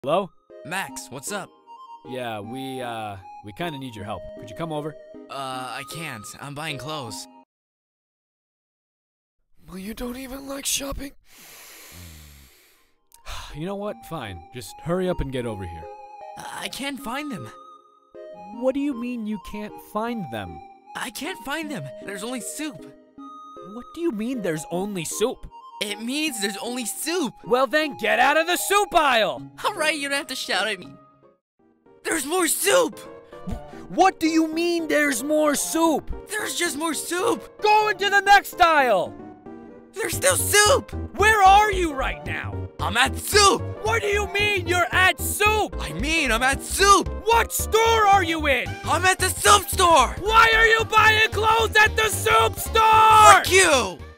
Hello? Max, what's up? Yeah, we kinda need your help. Could you come over? I can't. I'm buying clothes. Well, you don't even like shopping? You know what? Fine. Just hurry up and get over here. I can't find them. What do you mean you can't find them? I can't find them. There's only soup. What do you mean there's only soup? It means there's only soup. Well then get out of the soup aisle! Alright, you don't have to shout at me. There's more soup! What do you mean there's more soup? There's just more soup! Go into the next aisle! There's still soup! Where are you right now? I'm at soup! What do you mean you're at soup? I mean, I'm at soup! What store are you in? I'm at the soup store! Why are you buying clothes at the soup store? Fuck you!